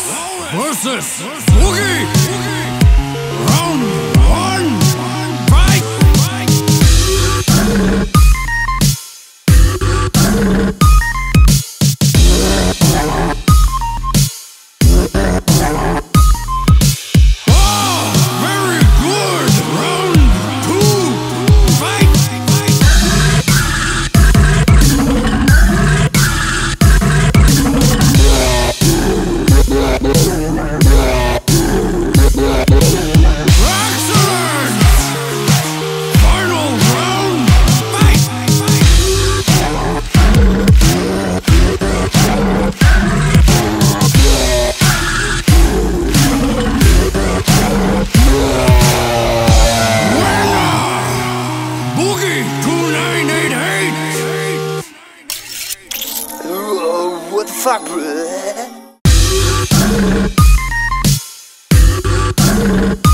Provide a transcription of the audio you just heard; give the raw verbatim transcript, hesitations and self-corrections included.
versus Boogie. Round one, fight! Oh, very good. Round two, fight! Excellent! Final round, fight! Boogie two nine eight eight. Uh, what the fuck, bruh?